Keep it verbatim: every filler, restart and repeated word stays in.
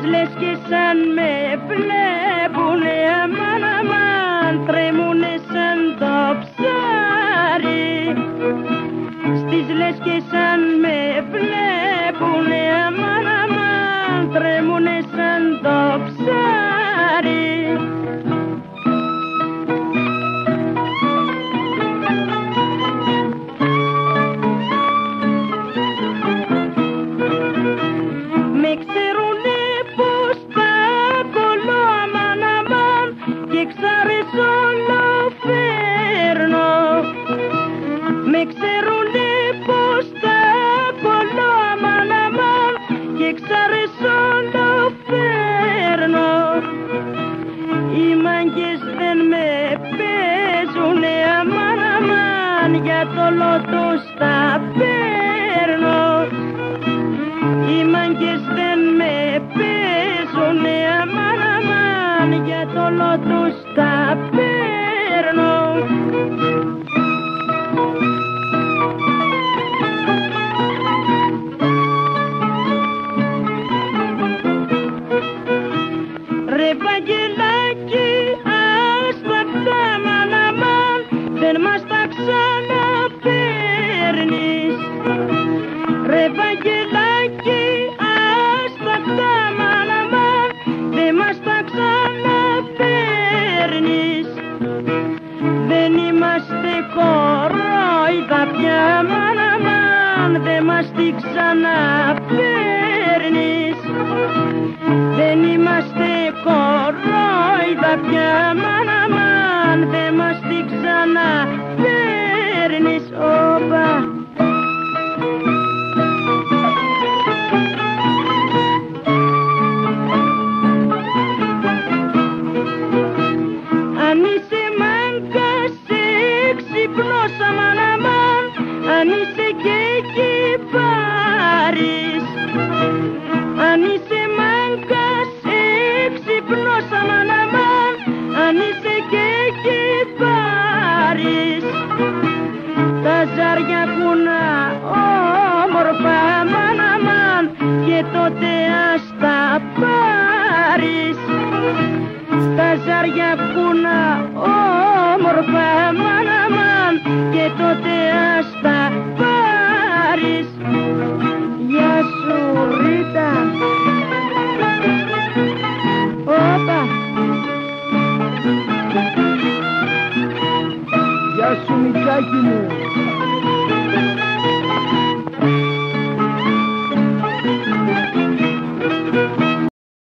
λες και σαν με βλέπουνε αμάν αμάν, τρέμουνε σαν το ψάρι. Στις λες και σαν με βλέπουνε αμάν αμάν, τρέμουνε σαν το ψάρι. Με ξέρουνε πως τα κολλώ αμάν αμάν και ξάρες όλο φέρνω. Με ξέρουνε πως τα κολλώ αμάν αμάν και ξάρες όλο φέρνω. Οι μάγκες δεν με παίζουνε αμάν αμάν, για το λότο στα παίρνω. Οι μάγκες δεν με παίζουνε αμάν αμάν, για το λότο στα παίρνω. Ρε Βαγγελάκη, άστα τα αμάν αμάν, δεν μας τα ξαναπαίρνεις. Ρε Βαγγελάκη, άστα τα αμάν αμάν, δεν μας τα ξαναπαίρνεις. Δεν είμαστε κορόιδα πια αμάν αμάν, δεν μας τη ξαναπαίρνεις. Δεν είμαστε κορόιδα πια αμάν αμάν, δεν μας τη ξαναπαίρνεις. Όπα. Αν είσαι μάγκας έξυπνος αμάν αμάν, αν είσαι και κυπάρης. Αν είσαι μάγκας έξυπνος αμάν αμάν, αν είσαι και κυπάρης. Τα ζάρια κουνά όμορφα αμάν αμάν, και τότε ας τα πάρεις. Τα ζάρια κουνά όμορφα αμάν αμάν, και τότε ας τα πάρεις. Γεια σου Ρίτα. Όπα. Γεια σου Μητσάκι μου.